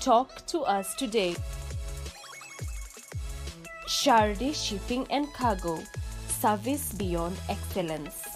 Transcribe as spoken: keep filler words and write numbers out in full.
talk to us today. Charde Shipping and Cargo, service beyond excellence.